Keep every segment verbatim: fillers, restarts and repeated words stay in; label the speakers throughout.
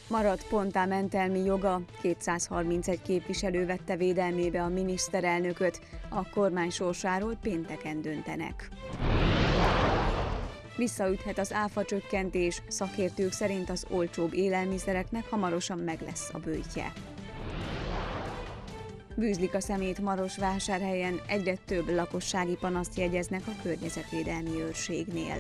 Speaker 1: Maradt Ponta mentelmi joga, kétszázharmincegy képviselő vette védelmébe a miniszterelnököt, a kormány sorsáról pénteken döntenek. Visszaüthet az áfa csökkentés, szakértők szerint az olcsóbb élelmiszereknek hamarosan meg lesz a böjtje. Bűzlik a szemét Marosvásárhelyen, egyre több lakossági panaszt jegyeznek a környezetvédelmi őrségnél.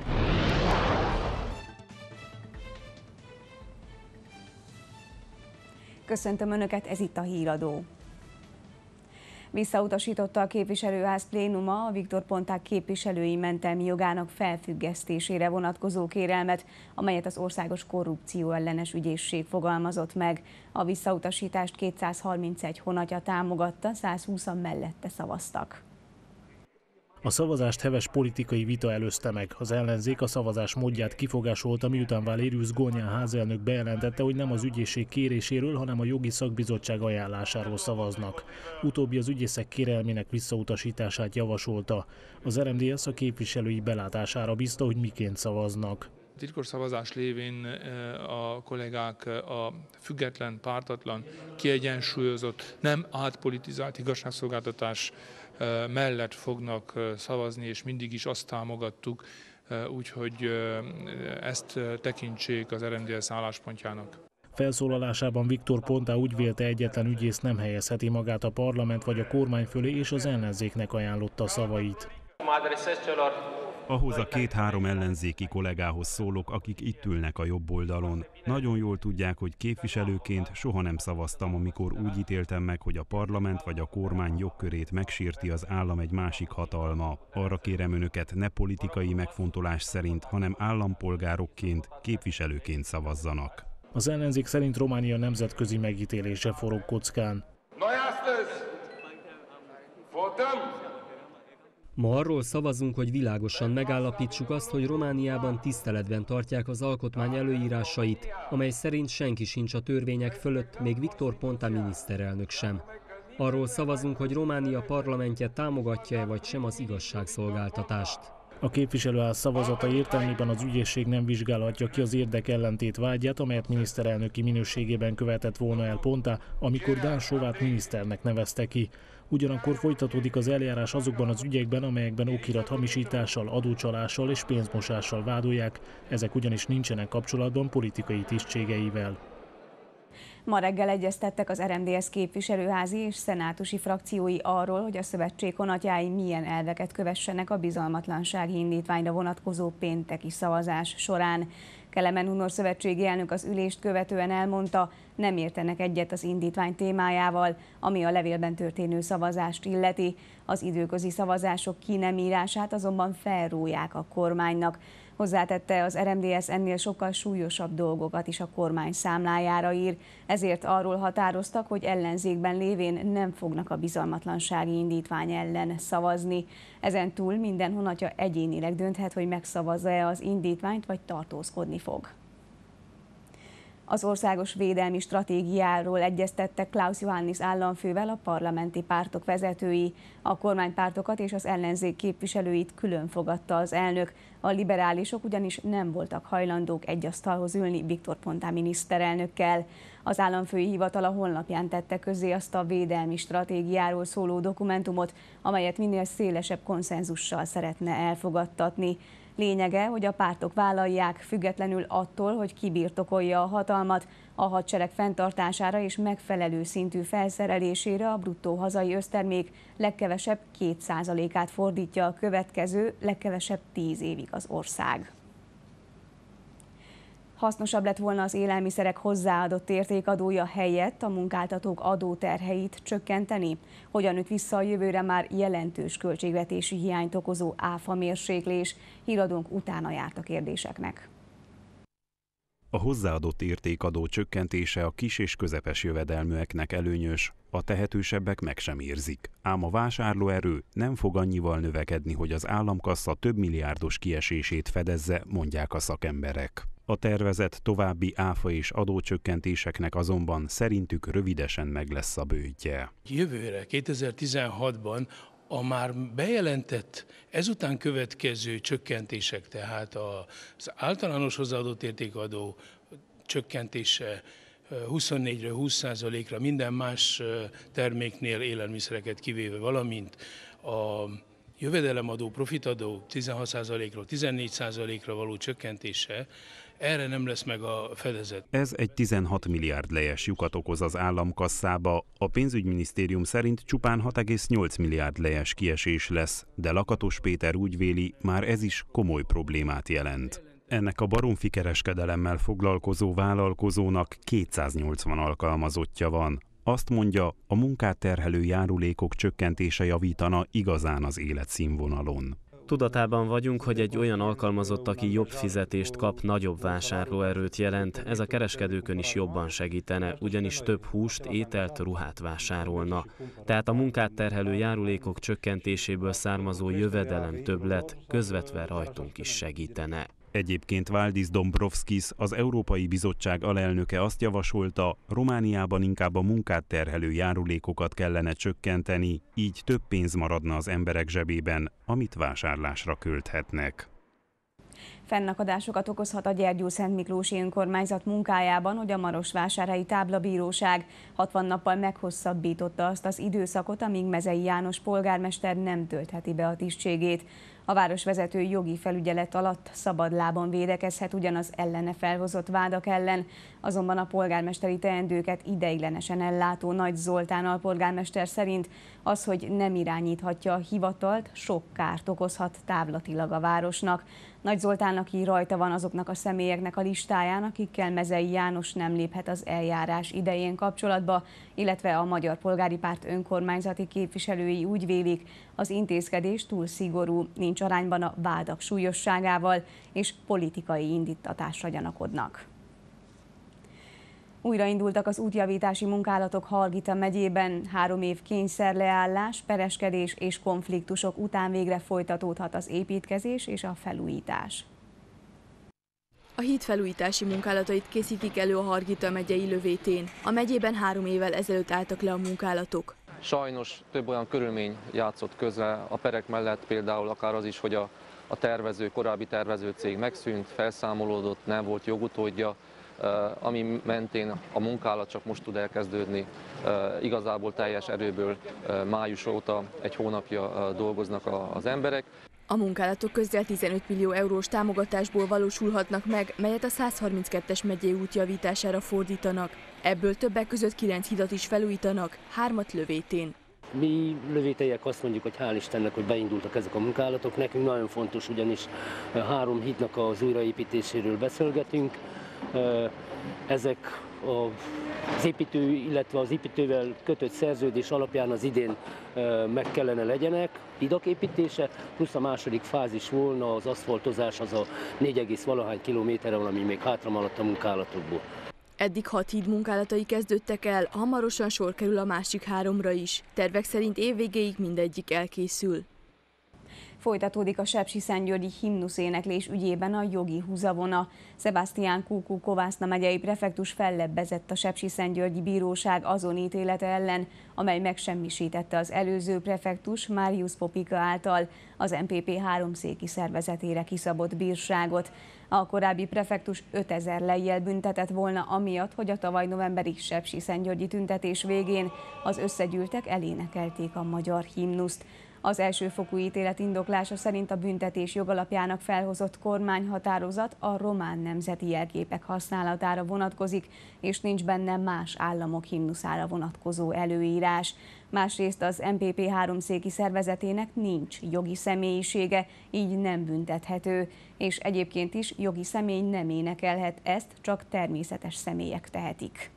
Speaker 1: Köszöntöm Önöket, ez itt a Híradó. Visszautasította a képviselőház plénuma a Viktor Ponta képviselői mentelmi jogának felfüggesztésére vonatkozó kérelmet, amelyet az Országos Korrupció Ellenes Ügyészség fogalmazott meg. A visszautasítást kétszázharmincegy honatja támogatta, százhúszan mellette szavaztak.
Speaker 2: A szavazást heves politikai vita előzte meg. Az ellenzék a szavazás módját kifogásolta, miután Valérius Gónyán házelnök bejelentette, hogy nem az ügyészség kéréséről, hanem a jogi szakbizottság ajánlásáról szavaznak. Utóbbi az ügyészek kérelmének visszautasítását javasolta. Az er em dé es a képviselői belátására bízta, hogy miként szavaznak.
Speaker 3: Titkos szavazás lévén a kollégák a független, pártatlan, kiegyensúlyozott, nem átpolitizált igazságszolgáltatás mellett fognak szavazni, és mindig is azt támogattuk, úgyhogy ezt tekintsék az er em dé es álláspontjának.
Speaker 2: Felszólalásában Viktor Ponta úgy vélte, egyetlen ügyész nem helyezheti magát a parlament vagy a kormány fölé, és az ellenzéknek ajánlotta a szavait.
Speaker 4: Ahhoz a két-három ellenzéki kollégához szólok, akik itt ülnek a jobb oldalon. Nagyon jól tudják, hogy képviselőként soha nem szavaztam, amikor úgy ítéltem meg, hogy a parlament vagy a kormány jogkörét megsérti az állam egy másik hatalma. Arra kérem Önöket, ne politikai megfontolás szerint, hanem állampolgárokként, képviselőként szavazzanak.
Speaker 2: Az ellenzék szerint Románia nemzetközi megítélése forog kockán.
Speaker 5: Ma arról szavazunk, hogy világosan megállapítsuk azt, hogy Romániában tiszteletben tartják az alkotmány előírásait, amely szerint senki sincs a törvények fölött, még Viktor Ponta miniszterelnök sem. Arról szavazunk, hogy Románia parlamentje támogatja-e vagy sem az igazságszolgáltatást.
Speaker 2: A képviselőház szavazata értelmében az ügyészség nem vizsgálhatja ki az érdekellentét vágyát, amelyet miniszterelnöki minőségében követett volna el Ponta, amikor Dán Sovát miniszternek nevezte ki. Ugyanakkor folytatódik az eljárás azokban az ügyekben, amelyekben okirat hamisítással, adócsalással és pénzmosással vádolják, ezek ugyanis nincsenek kapcsolatban politikai tisztségeivel.
Speaker 1: Ma reggel egyeztettek az er em dé es képviselőházi és szenátusi frakciói arról, hogy a szövetség honatjái milyen elveket kövessenek a bizalmatlansági indítványra vonatkozó pénteki szavazás során. Kelemen Hunor szövetségi elnök az ülést követően elmondta, nem értenek egyet az indítvány témájával, ami a levélben történő szavazást illeti. Az időközi szavazások ki nem írását azonban felróják a kormánynak. Hozzátette, az er em dé es ennél sokkal súlyosabb dolgokat is a kormány számlájára ír, ezért arról határoztak, hogy ellenzékben lévén nem fognak a bizalmatlansági indítvány ellen szavazni. Ezen túl minden honatja egyénileg dönthet, hogy megszavazza-e az indítványt, vagy tartózkodni fog. Az országos védelmi stratégiáról egyeztettek Klaus Johannis államfővel a parlamenti pártok vezetői. A kormánypártokat és az ellenzék képviselőit külön fogadta az elnök. A liberálisok ugyanis nem voltak hajlandók egy asztalhoz ülni Viktor Ponta miniszterelnökkel. Az államfői hivatala honlapján tette közzé azt a védelmi stratégiáról szóló dokumentumot, amelyet minél szélesebb konszenzussal szeretne elfogadtatni. Lényege, hogy a pártok vállalják, függetlenül attól, hogy ki birtokolja a hatalmat, a hadsereg fenntartására és megfelelő szintű felszerelésére a bruttó hazai össztermék legkevesebb két százalékát fordítja a következő, legkevesebb tíz évig az ország. Hasznosabb lett volna az élelmiszerek hozzáadott értékadója helyett a munkáltatók adóterheit csökkenteni. Hogyan üt vissza a jövőre már jelentős költségvetési hiányt okozó áfa mérséklés? Híradónk utána járt a kérdéseknek.
Speaker 4: A hozzáadott értékadó csökkentése a kis és közepes jövedelműeknek előnyös, a tehetősebbek meg sem érzik. Ám a vásárlóerő nem fog annyival növekedni, hogy az államkassa több milliárdos kiesését fedezze, mondják a szakemberek. A tervezett további áfa és adócsökkentéseknek azonban szerintük rövidesen meg lesz a bőtje.
Speaker 6: Jövőre, kétezer-tizenhatban a már bejelentett, ezután következő csökkentések, tehát az általános hozzáadott értékadó csökkentése huszonnégyről húsz százalékra minden más terméknél, élelmiszereket kivéve, valamint a jövedelemadó, profitadó tizenhat százalékról tizennégy százalékra való csökkentése, erre nem lesz meg a fedezet.
Speaker 4: Ez egy tizenhat milliárd lejes lyukat okoz az államkasszába, a pénzügyminisztérium szerint csupán hat egész nyolc milliárd lejes kiesés lesz, de Lakatos Péter úgy véli, már ez is komoly problémát jelent. Ennek a baromfi kereskedelemmel foglalkozó vállalkozónak kétszáznyolcvan alkalmazottja van. Azt mondja, a munkát terhelő járulékok csökkentése javítana igazán az életszínvonalon.
Speaker 7: Tudatában vagyunk, hogy egy olyan alkalmazott, aki jobb fizetést kap, nagyobb vásárlóerőt jelent, ez a kereskedőkön is jobban segítene, ugyanis több húst, ételt, ruhát vásárolna. Tehát a munkát terhelő járulékok csökkentéséből származó jövedelem többlet közvetve rajtunk is segítene.
Speaker 4: Egyébként Valdis Dombrovskis, az Európai Bizottság alelnöke azt javasolta, Romániában inkább a munkát terhelő járulékokat kellene csökkenteni, így több pénz maradna az emberek zsebében, amit vásárlásra költhetnek.
Speaker 1: Fennakadásokat okozhat a Gyergyószentmiklósi önkormányzat munkájában, hogy a Marosvásárhelyi Táblabíróság hatvan nappal meghosszabbította azt az időszakot, amíg Mezei János polgármester nem töltheti be a tisztségét. A városvezető jogi felügyelet alatt szabadlábon védekezhet ugyanaz ellene felhozott vádak ellen, azonban a polgármesteri teendőket ideiglenesen ellátó Nagy Zoltán alpolgármester szerint az, hogy nem irányíthatja a hivatalt, sok kárt okozhat távlatilag a városnak. Nagy Zoltán, aki rajta van azoknak a személyeknek a listáján, akikkel Mezei János nem léphet az eljárás idején kapcsolatba, illetve a Magyar Polgári Párt önkormányzati képviselői úgy vélik, az intézkedés túl szigorú, nincs arányban a vádak súlyosságával, és politikai indíttatásra gyanakodnak. Újraindultak az útjavítási munkálatok Hargita megyében. Három év kényszerleállás, pereskedés és konfliktusok után végre folytatódhat az építkezés és a felújítás.
Speaker 8: A híd felújítási munkálatait készítik elő a Hargita megyei lövétén. A megyében három évvel ezelőtt álltak le a munkálatok.
Speaker 9: Sajnos több olyan körülmény játszott közre a perek mellett, például akár az is, hogy a, a tervező, korábbi tervező cég megszűnt, felszámolódott, nem volt jogutódja, ami mentén a munkálat csak most tud elkezdődni. Igazából teljes erőből május óta egy hónapja dolgoznak az emberek.
Speaker 8: A munkálatok közel tizenöt millió eurós támogatásból valósulhatnak meg, melyet a százharminckettes megyei út javítására fordítanak. Ebből többek között kilenc hidat is felújítanak, hármat lövétén.
Speaker 10: Mi lövéteiek azt mondjuk, hogy hál' Istennek, hogy beindultak ezek a munkálatok. Nekünk nagyon fontos, ugyanis három hídnak az újraépítéséről beszélgetünk. Ezek az építő, illetve az építővel kötött szerződés alapján az idén meg kellene legyenek, hidak építése, plusz a második fázis volna az aszfaltozás, az a négy egész valahány kilométerre, ami még hátra maradt a munkálatokból.
Speaker 8: Eddig hat híd munkálatai kezdődtek el, hamarosan sor kerül a másik háromra is. Tervek szerint évvégéig mindegyik elkészül.
Speaker 1: Folytatódik a sepsiszentgyörgyi himnuszéneklés ügyében a jogi húzavona. Sebastián Kúkú Kovászna megyei prefektus fellebbezett a sepsiszentgyörgyi bíróság azon ítélete ellen, amely megsemmisítette az előző prefektus Marius Popika által az em pé pé háromszéki szervezetére kiszabott bírságot. A korábbi prefektus ötezer lejjel büntetett volna amiatt, hogy a tavaly novemberi sepsiszentgyörgyi tüntetés végén az összegyűltek elénekelték a magyar himnuszt. Az elsőfokú ítélet indoklása szerint a büntetés jogalapjának felhozott kormányhatározat a román nemzeti jelképek használatára vonatkozik, és nincs benne más államok himnuszára vonatkozó előírás. Másrészt az em pé pé háromszéki szervezetének nincs jogi személyisége, így nem büntethető, és egyébként is jogi személy nem énekelhet, ezt csak természetes személyek tehetik.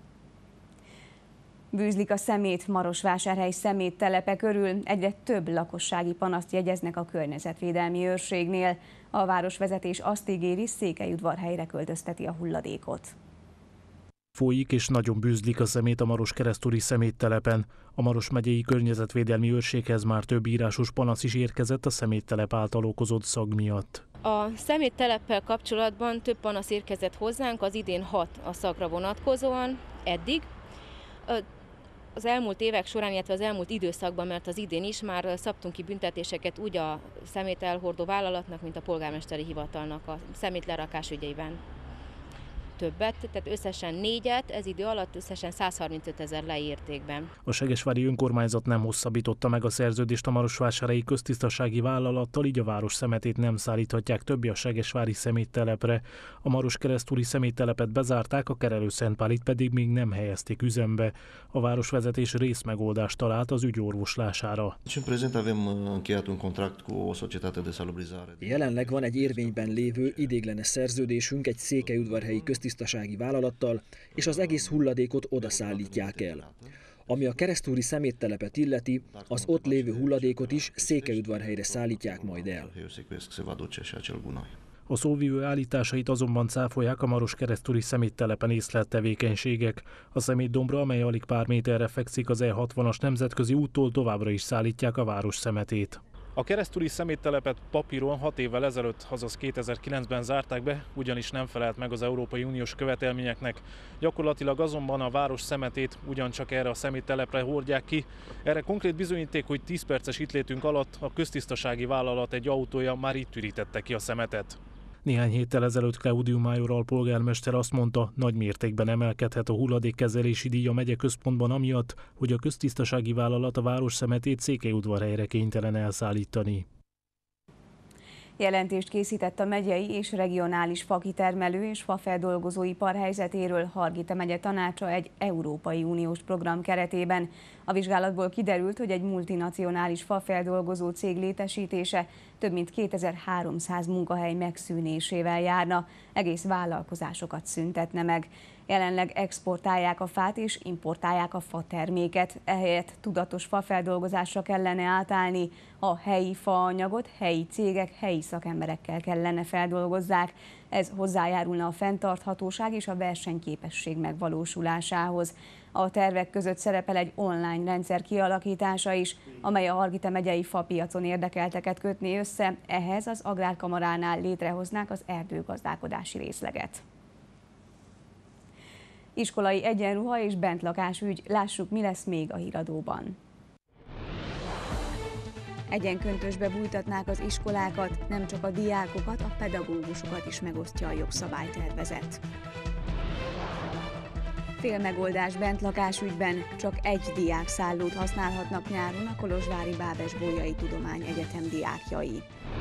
Speaker 1: Bűzlik a szemét Marosvásárhely szeméttelepe körül, egyre több lakossági panaszt jegyeznek a környezetvédelmi őrségnél. A városvezetés azt ígéri, Székelyudvarhelyre költözteti a hulladékot.
Speaker 2: Folyik és nagyon bűzlik a szemét a Maros-keresztúri szeméttelepen. A Maros megyei környezetvédelmi őrséghez már több írásos panasz is érkezett a szeméttelep által okozott szag miatt.
Speaker 11: A szemétteleppel kapcsolatban több panasz érkezett hozzánk, az idén hat a szagra vonatkozóan eddig. Az elmúlt évek során, illetve az elmúlt időszakban, mert az idén is már szabtunk ki büntetéseket úgy a szemét elhordó vállalatnak, mint a polgármesteri hivatalnak a szemétlerakás ügyeiben. többet, tehát összesen négyet, ez idő alatt összesen száz harmincöt ezer leértékben.
Speaker 2: A segesvári önkormányzat nem hosszabbította meg a szerződést a marosvásárhelyi köztisztasági vállalattal, így a város szemetét nem szállíthatják többé a segesvári szeméttelepre. A Maros-Keresztúri szeméttelepet bezárták, a Kerelő-Szentpálit pedig még nem helyezték üzembe. A városvezetés részmegoldást talált az ügy orvoslására.
Speaker 12: Jelenleg van egy érvényben lévő idéglenes szerződésünk egy székelyudvarhelyi köztisztasági vállalattal, és az egész hulladékot oda szállítják el. Ami a keresztúri szeméttelepet illeti, az ott lévő hulladékot is Székelyudvarhelyre szállítják majd el.
Speaker 2: A szóvivő állításait azonban cáfolják a Maros-Keresztúri szeméttelepen észlelt tevékenységek. A szemétdombra, amely alig pár méterre fekszik az E hatvanas nemzetközi úttól, továbbra is szállítják a város szemetét. A keresztúri szeméttelepet papíron hat évvel ezelőtt, azaz kétezer-kilencben zárták be, ugyanis nem felelt meg az Európai Uniós követelményeknek. Gyakorlatilag azonban a város szemetét ugyancsak erre a szeméttelepre hordják ki. Erre konkrét bizonyíték, hogy tíz perces itt létünk alatt a köztisztasági vállalat egy autója már itt ürítette ki a szemetet. Néhány héttel ezelőtt Claudiu Major alpolgármester azt mondta, nagy mértékben emelkedhet a hulladékkezelési díj a megyeközpontban amiatt, hogy a köztisztasági vállalat a város szemetét Székelyudvarhelyre kénytelen elszállítani.
Speaker 1: Jelentést készített a megyei és regionális fakitermelő és fafeldolgozóipar helyzetéről Hargita megye tanácsa egy Európai Uniós program keretében. A vizsgálatból kiderült, hogy egy multinacionális fafeldolgozó cég létesítése több mint kétezer-háromszáz munkahely megszűnésével járna, egész vállalkozásokat szüntetne meg. Jelenleg exportálják a fát és importálják a faterméket, ehelyett tudatos fafeldolgozásra kellene átállni, a helyi faanyagot helyi cégek, helyi szakemberekkel kellene feldolgozzák. Ez hozzájárulna a fenntarthatóság és a versenyképesség megvalósulásához. A tervek között szerepel egy online rendszer kialakítása is, amely a Hargita megyei fapiacon érdekelteket kötné össze, ehhez az Agrárkamaránál létrehoznák az erdőgazdálkodási részleget. Iskolai egyenruha és bentlakásügy, lássuk, mi lesz még a híradóban. Egyenköntösbe bújtatnák az iskolákat, nem csak a diákokat, a pedagógusokat is megosztja a jogszabálytervezet. Félmegoldás bentlakásügyben, csak egy diákszállót használhatnak nyáron a kolozsvári Bábes-Bolyai Tudományegyetem diákjai.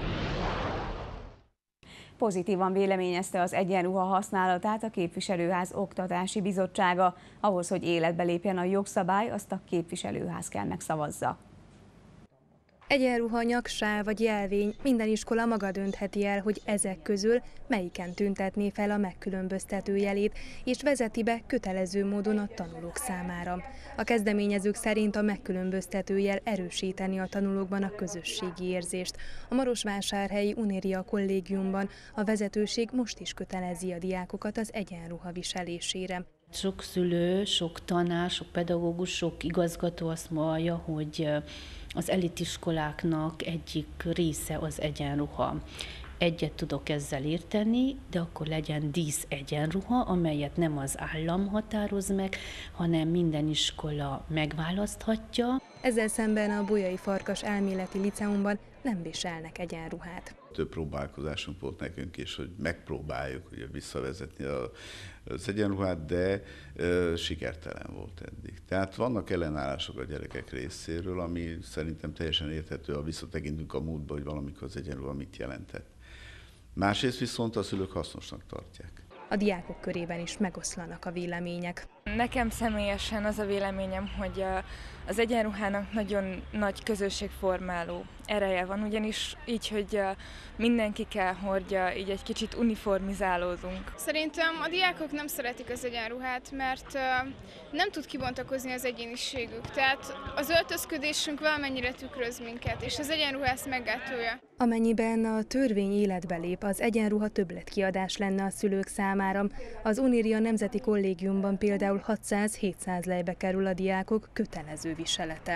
Speaker 1: Pozitívan véleményezte az egyenruha használatát a Képviselőház Oktatási Bizottsága. Ahhoz, hogy életbe lépjen a jogszabály, azt a Képviselőház kell megszavazza.
Speaker 13: Egyenruha, nyaksál vagy jelvény, minden iskola maga döntheti el, hogy ezek közül melyiken tüntetné fel a megkülönböztető jelét, és vezeti be kötelező módon a tanulók számára. A kezdeményezők szerint a megkülönböztető jel erősíteni a tanulókban a közösségi érzést. A marosvásárhelyi Unéria kollégiumban a vezetőség most is kötelezi a diákokat az egyenruha viselésére.
Speaker 14: Sok szülő, sok tanár, sok pedagógus, sok igazgató azt mondja, hogy az elitiskoláknak egyik része az egyenruha. Egyet tudok ezzel érteni, de akkor legyen dísz egyenruha, amelyet nem az állam határoz meg, hanem minden iskola megválaszthatja.
Speaker 13: Ezzel szemben a Bolyai Farkas Elméleti Liceumban nem viselnek egyenruhát.
Speaker 15: Több próbálkozásunk volt nekünk is, hogy megpróbáljuk ugye, visszavezetni a, az egyenruhát, de e, sikertelen volt eddig. Tehát vannak ellenállások a gyerekek részéről, ami szerintem teljesen érthető, ha visszatekintünk a múltba, hogy valamikor az egyenruha mit jelentett. Másrészt viszont a szülők hasznosnak tartják.
Speaker 13: A diákok körében is megoszlanak a vélemények.
Speaker 16: Nekem személyesen az a véleményem, hogy az egyenruhának nagyon nagy közösségformáló ereje van, ugyanis így, hogy mindenki kell hordja, így egy kicsit uniformizálódunk.
Speaker 17: Szerintem a diákok nem szeretik az egyenruhát, mert nem tud kibontakozni az egyéniségük. Tehát az öltözködésünk valamennyire tükröz minket, és az egyenruha ezt meggátolja.
Speaker 13: Amennyiben a törvény életbe lép, az egyenruha többletkiadás lenne a szülők számára. Az Unéria Nemzeti Kollégiumban például hatszáz-hétszáz lejbe kerül a diákok kötelező viselete.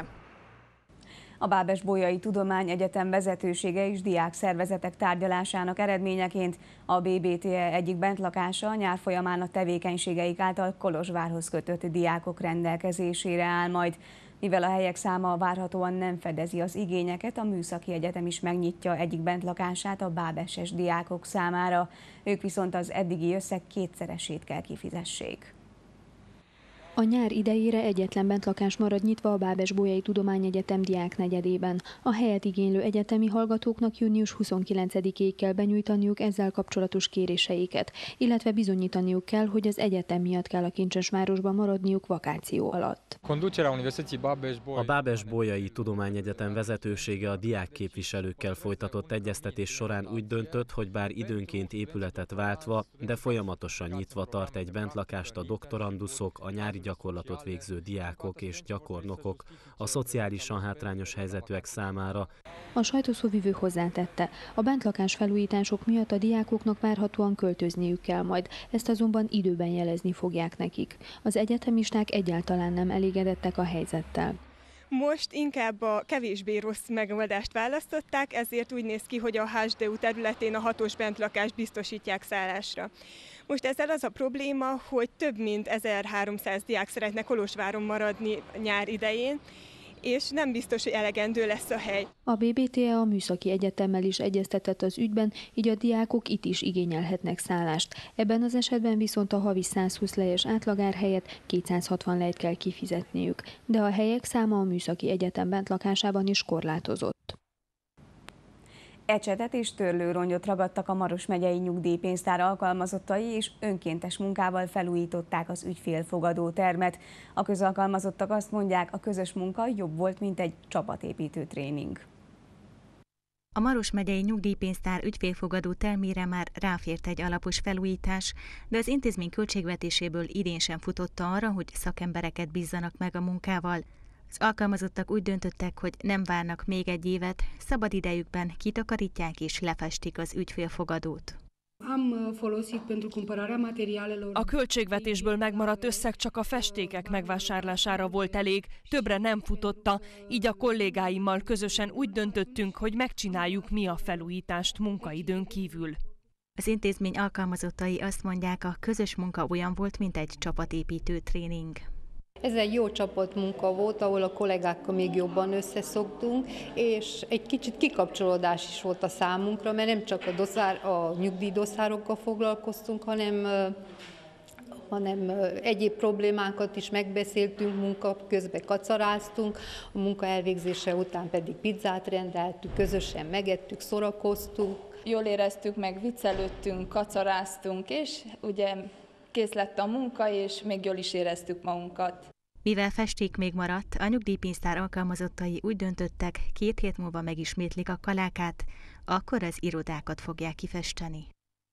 Speaker 1: A Bábes-Bolyai Tudományegyetem vezetősége és diákszervezetek tárgyalásának eredményeként a bé bé té e egyik bentlakása nyár folyamán a tevékenységeik által Kolozsvárhoz kötött diákok rendelkezésére áll majd. Mivel a helyek száma várhatóan nem fedezi az igényeket, a Műszaki Egyetem is megnyitja egyik bentlakását a bábeses diákok számára. Ők viszont az eddigi összeg kétszeresét kell kifizessék.
Speaker 18: A nyár idejére egyetlen bentlakás marad nyitva a Bábes-Bolyai Tudományegyetem diáknegyedében. A helyet igénylő egyetemi hallgatóknak június huszonkilencedikéig kell benyújtaniuk ezzel kapcsolatos kéréseiket, illetve bizonyítaniuk kell, hogy az egyetem miatt kell a Kincsesvárosban maradniuk vakáció alatt.
Speaker 7: A Bábes-Bolyai Tudományegyetem vezetősége a diákképviselőkkel folytatott egyeztetés során úgy döntött, hogy bár időnként épületet váltva, de folyamatosan nyitva tart egy bentlakást a doktoranduszok, a nyári gyakorlatot végző diákok és gyakornokok, a szociálisan hátrányos helyzetűek számára.
Speaker 18: A sajtószóvivő hozzátette, a bentlakás felújítások miatt a diákoknak várhatóan költözniük kell majd, ezt azonban időben jelezni fogják nekik. Az egyetemisták egyáltalán nem elégedettek a helyzettel.
Speaker 19: Most inkább a kevésbé rossz megoldást választották, ezért úgy néz ki, hogy a há es dé u területén a hatos bentlakást biztosítják szállásra. Most ezzel az a probléma, hogy több mint ezerháromszáz diák szeretne Kolozsváron maradni nyár idején, és nem biztos, hogy elegendő lesz a hely.
Speaker 18: A bé bé té e a Műszaki Egyetemmel is egyeztetett az ügyben, így a diákok itt is igényelhetnek szállást. Ebben az esetben viszont a havi százhúsz lejes átlagár helyett kétszázhatvan lejt kell kifizetniük, de a helyek száma a Műszaki Egyetem bentlakásában is korlátozott.
Speaker 1: Ecsetet és törlőrongyot ragadtak a Maros megyei nyugdíjpénztár alkalmazottai, és önkéntes munkával felújították az ügyfélfogadó termet. A közalkalmazottak azt mondják, a közös munka jobb volt, mint egy csapatépítő tréning.
Speaker 20: A Maros megyei nyugdíjpénztár ügyfélfogadó termére már ráfért egy alapos felújítás, de az intézmény költségvetéséből idén sem futotta arra, hogy szakembereket bízzanak meg a munkával. Az alkalmazottak úgy döntöttek, hogy nem várnak még egy évet, szabad idejükben kitakarítják és lefestik az ügyfélfogadót.
Speaker 21: A költségvetésből megmaradt összeg csak a festékek megvásárlására volt elég, többre nem futotta, így a kollégáimmal közösen úgy döntöttünk, hogy megcsináljuk mi a felújítást munkaidőn kívül.
Speaker 20: Az intézmény alkalmazottai azt mondják, a közös munka olyan volt, mint egy csapatépítő tréning.
Speaker 22: Ez egy jó csapatmunka volt, ahol a kollégákkal még jobban összeszoktunk, és egy kicsit kikapcsolódás is volt a számunkra, mert nem csak a, doszár, a nyugdíjdoszárokkal foglalkoztunk, hanem, hanem egyéb problémákat is megbeszéltünk, munka közben kacaráztunk, a munka elvégzése után pedig pizzát rendeltük, közösen megettük, szórakoztunk.
Speaker 23: Jól éreztük meg, viccelődtünk, kacaráztunk, és ugye kész lett a munka, és még jól is éreztük magunkat.
Speaker 20: Mivel festék még maradt, a nyugdíjpénztár alkalmazottai úgy döntöttek, két hét múlva megismétlik a kalákát, akkor az irodákat fogják kifesteni.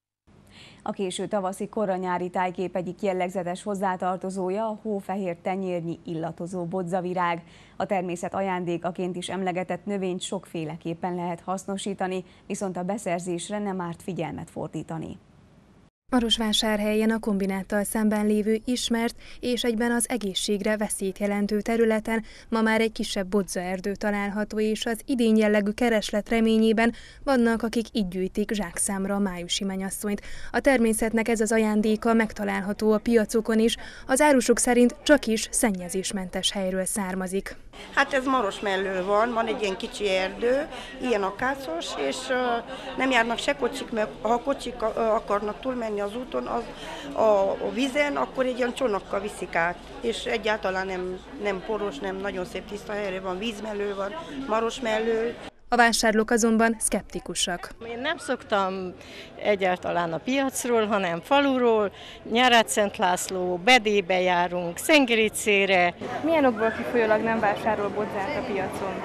Speaker 1: A késő tavaszi koranyári tájkép egyik jellegzetes hozzátartozója a hófehér tenyérnyi illatozó bodzavirág. A természet ajándékaként is emlegetett növényt sokféleképpen lehet hasznosítani, viszont a beszerzésre nem árt figyelmet fordítani.
Speaker 13: Marosvásárhelyen a kombináttal szemben lévő ismert és egyben az egészségre veszélyt jelentő területen ma már egy kisebb bodzaerdő található, és az idén jellegű kereslet reményében vannak, akik így gyűjtik zsákszámra a májusi mennyasszonyt. A természetnek ez az ajándéka megtalálható a piacokon is, az árusok szerint csak is szennyezésmentes helyről származik.
Speaker 24: Hát ez Maros mellől van, van egy ilyen kicsi erdő, ilyen akácos, és uh, nem járnak se kocsik, mert ha kocsik uh, akarnak túlmenni az úton, az, a, a vízen, akkor egy ilyen csónakkal viszik át, és egyáltalán nem, nem poros, nem nagyon szép tiszta helyre van, vízmellő van, Maros mellő.
Speaker 13: A vásárlók azonban szkeptikusak.
Speaker 25: Én nem szoktam egyáltalán a piacról, hanem faluról, Nyárádszent László, Bedébe járunk, Szengericére.
Speaker 19: Milyen okból kifolyólag nem vásárol bodzát a piacon?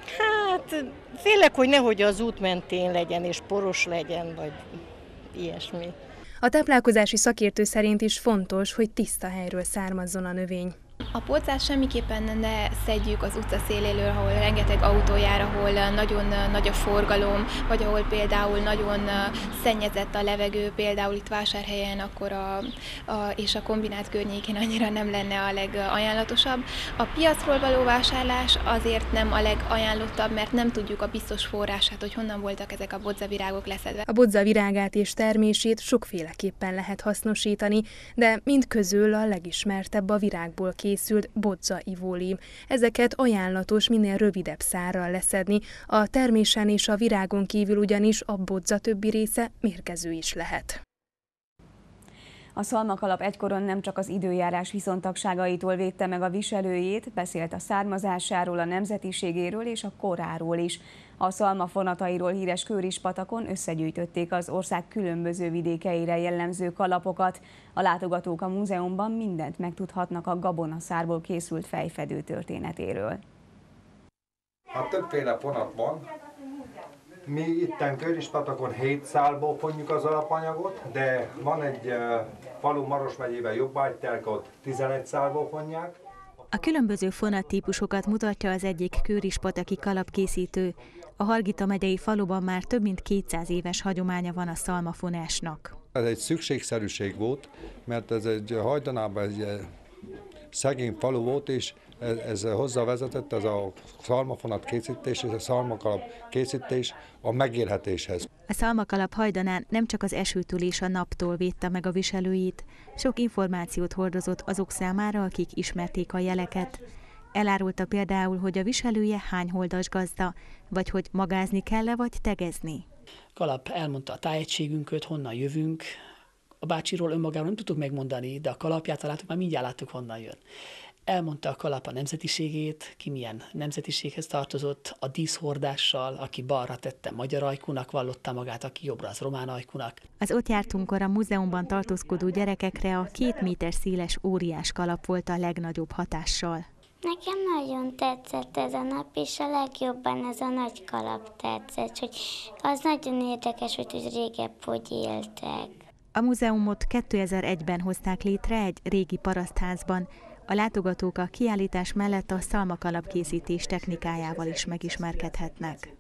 Speaker 25: Hát félek, hogy nehogy az út mentén legyen és poros legyen, vagy ilyesmi.
Speaker 13: A táplálkozási szakértő szerint is fontos, hogy tiszta helyről származzon a növény.
Speaker 26: A bodzát semmiképpen ne szedjük az utca széléről, ahol rengeteg autó jár, ahol nagyon nagy a forgalom, vagy ahol például nagyon szennyezett a levegő, például itt Vásárhelyen, akkor a, a, és a kombinát környékén annyira nem lenne a legajánlatosabb. A piacról való vásárlás azért nem a legajánlottabb, mert nem tudjuk a biztos forrását, hogy honnan voltak ezek a bodzavirágok leszedve.
Speaker 13: A bodzavirágát és termését sokféleképpen lehet hasznosítani, de mindközül a legismertebb a virágból készült készült bodza ivólím. Ezeket ajánlatos minél rövidebb szárral leszedni, a termésen és a virágon kívül ugyanis a bodza többi része mérgező is lehet.
Speaker 1: A szalmakalap egykoron nem csak az időjárás viszontagságaitól védte meg a viselőjét, beszélt a származásáról, a nemzetiségéről és a koráról is. A szalmafonatairól híres Kőrispatakon összegyűjtötték az ország különböző vidékeire jellemző kalapokat. A látogatók a múzeumban mindent megtudhatnak a gabonaszárból készült fejfedő történetéről.
Speaker 3: A többféle fonatban mi itten Kőrispatakon hét szálból fonjuk az alapanyagot, de van egy uh, falu Maros megyében Jobbágytelke, ott tizenegy szálból fonják.
Speaker 20: A különböző fonattípusokat mutatja az egyik kőrispataki kalapkészítő. A Hargita megyei faluban már több mint kétszáz éves hagyománya van a szalmafonásnak.
Speaker 3: Ez egy szükségszerűség volt, mert ez egy hajdanában egy szegény falu volt, és ez, ez hozzávezetett, ez a szalmafonat készítés és a szalmakalap készítés a megélhetéshez.
Speaker 20: A szalmakalap hajdanán nem csak az esőtől és a naptól védte meg a viselőit, sok információt hordozott azok számára, akik ismerték a jeleket. Elárulta például, hogy a viselője hány holdas gazda, vagy hogy magázni kell-e, vagy tegezni.
Speaker 4: Kalap elmondta a tájegységünket, honnan jövünk. A bácsiról önmagáról nem tudtuk megmondani, de a kalapját találtuk, már mindjárt láttuk, honnan jön. Elmondta a kalap a nemzetiségét, ki milyen nemzetiséghez tartozott, a díszhordással, aki balra tette magyar ajkúnak, vallotta magát, aki jobbra az román ajkúnak.
Speaker 20: Az ott jártunkkor a múzeumban tartózkodó gyerekekre a két méter széles óriás kalap volt a legnagyobb hatással.
Speaker 5: Nekem nagyon tetszett ez a nap, és a legjobban ez a nagy kalap tetszett, hogy az nagyon érdekes, hogy régebb hogy éltek.
Speaker 20: A múzeumot kétezer-egyben hozták létre egy régi parasztházban. A látogatók a kiállítás mellett a szalmakalap készítés technikájával is megismerkedhetnek.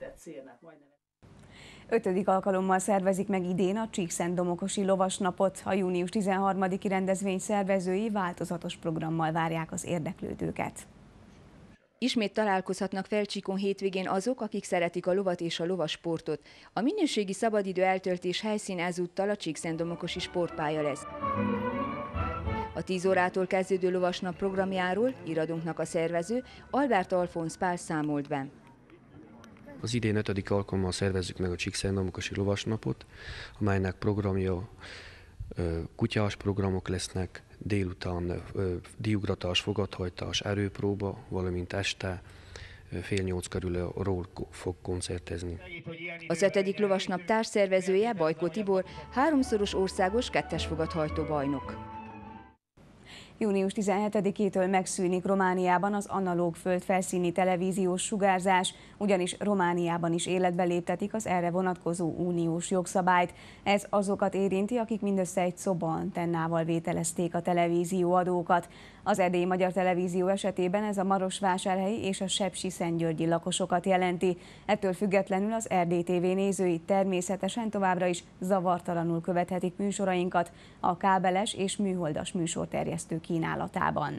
Speaker 1: Ötödik alkalommal szervezik meg idén a Csíkszentdomokosi Lovasnapot. A június tizenharmadiki rendezvény szervezői változatos programmal várják az érdeklődőket.
Speaker 6: Ismét találkozhatnak Felcsíkon hétvégén azok, akik szeretik a lovat és a lovasportot. A minőségi szabadidő eltöltés helyszín ezúttal a Csíkszentdomokosi sportpálya lesz. A tíz órától kezdődő lovasnap programjáról íradónknak a szervező, Albert Alfonsz Pál számolt be.
Speaker 9: Az idén ötödik alkalommal szervezzük meg a Csíkszentdomokosi Lovasnapot, amelynek programja kutyás programok lesznek, délután diugratás, fogadhajtás, erőpróba, valamint este fél nyolc körül a ról fog koncertezni.
Speaker 6: Az ötödik lovasnap társszervezője, Bajkó Tibor, háromszoros országos kettes fogadhajtó bajnok.
Speaker 1: június tizenhetedikétől megszűnik Romániában az analóg földfelszíni televíziós sugárzás, ugyanis Romániában is életbe léptetik az erre vonatkozó uniós jogszabályt. Ez azokat érinti, akik mindössze egy szobaantennával vételezték a televízióadókat. Az Erdélyi Magyar Televízió esetében ez a marosvásárhelyi és a sepsiszentgyörgyi lakosokat jelenti. Ettől függetlenül az er dé té vé nézői természetesen továbbra is zavartalanul követhetik műsorainkat a kábeles és műholdas műsorterjesztő kínálatában.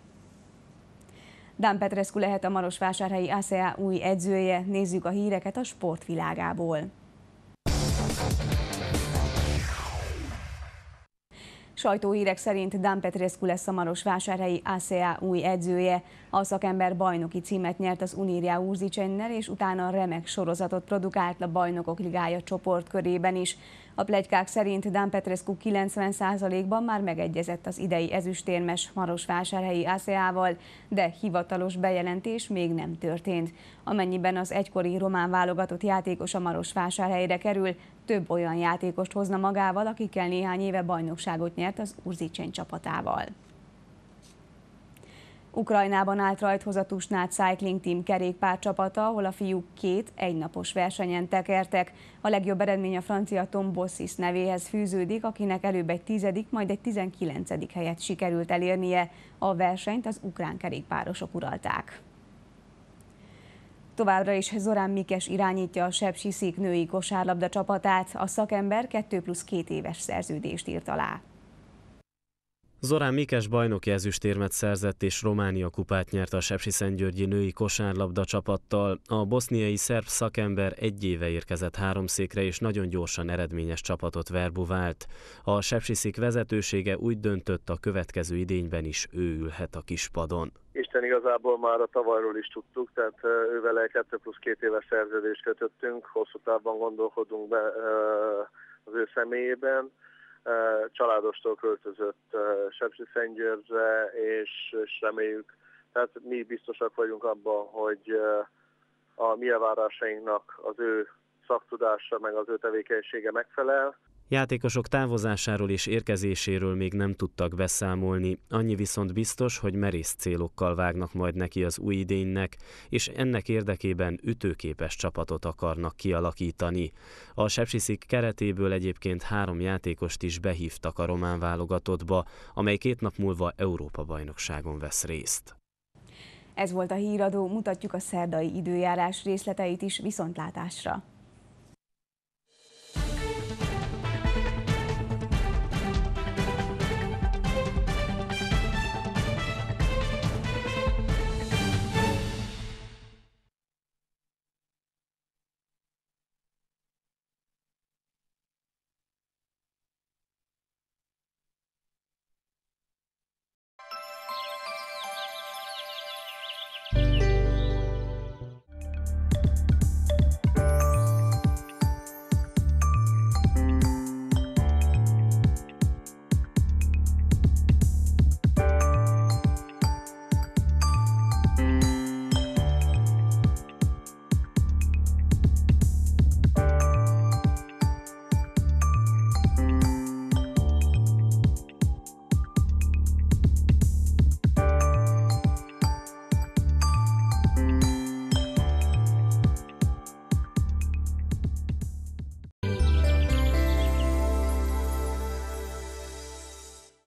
Speaker 1: Dan Petrescu lehet a marosvásárhelyi á cé á új edzője. Nézzük a híreket a sportvilágából. Sajtóhírek szerint Dan Petrescu lesz a marosvásárhelyi á cé á új edzője. A szakember bajnoki címet nyert az Unirea Urzicennel, és utána remek sorozatot produkált a Bajnokok Ligája csoportkörében is. A pletykák szerint Dan Petrescu kilencven százalékban már megegyezett az idei ezüstérmes marosvásárhelyi á cé á-val, de hivatalos bejelentés még nem történt. Amennyiben az egykori román válogatott játékos a Marosvásárhelyre kerül, több olyan játékost hozna magával, akikkel néhány éve bajnokságot nyert az Urzicsen csapatával. Ukrajnában állt rajthoz a Tusnád Cycling Team kerékpárcsapata, ahol a fiúk két egynapos versenyen tekertek. A legjobb eredmény a francia Tom Bossis nevéhez fűződik, akinek előbb egy tizedik, majd egy tizenkilencedik helyet sikerült elérnie. A versenyt az ukrán kerékpárosok uralták. Továbbra is Zorán Mikes irányítja a Sepsiszik női kosárlabda csapatát. A szakember kettő plusz két éves szerződést írt alá.
Speaker 7: Zorán Mikes bajnoki ezüstérmet szerzett és Románia kupát nyert a sepsiszentgyörgyi női kosárlabda csapattal. A boszniai szerb szakember egy éve érkezett háromszékre és nagyon gyorsan eredményes csapatot verbuvált. A Sepsiszik vezetősége úgy döntött, a következő idényben is ő ülhet a kispadon.
Speaker 2: Isten igazából már a tavalyról is tudtuk, tehát ővele kettő plusz két éves szerződést kötöttünk, hosszú távban gondolkodunk be az ő személyében. Családostól költözött Sepsiszentgyörgyre, és, és reméljük, tehát mi biztosak vagyunk abban, hogy a mi elvárásainknak az ő szaktudása meg az ő tevékenysége megfelel.
Speaker 7: Játékosok távozásáról és érkezéséről még nem tudtak beszámolni, annyi viszont biztos, hogy merész célokkal vágnak majd neki az új idénynek, és ennek érdekében ütőképes csapatot akarnak kialakítani. A Sepsiszik keretéből egyébként három játékost is behívtak a román válogatottba, amely két nap múlva Európa-bajnokságon vesz részt.
Speaker 1: Ez volt a híradó, mutatjuk a szerdai időjárás részleteit is, viszontlátásra!